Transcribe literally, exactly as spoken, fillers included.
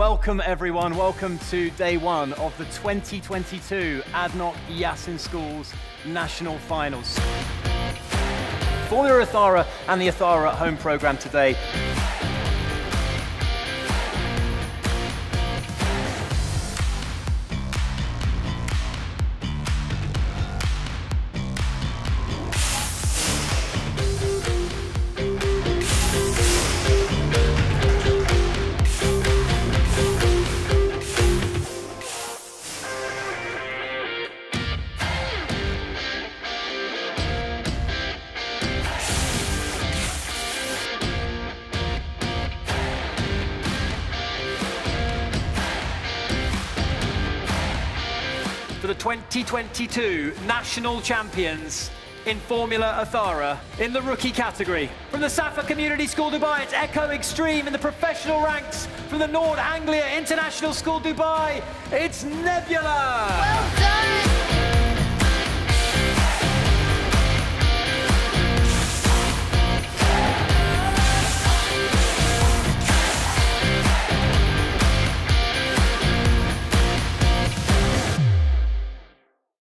Welcome everyone, welcome to day one of the twenty twenty-two A D N O C Yas in Schools National Finals. Formula Ethara and the Ethara at Home programme today. For the twenty twenty-two national champions in Formula Ethara in the rookie category. From the Safa Community School Dubai, it's Echo Extreme. In the professional ranks from the Nord Anglia International School Dubai, it's Nebula. Well done.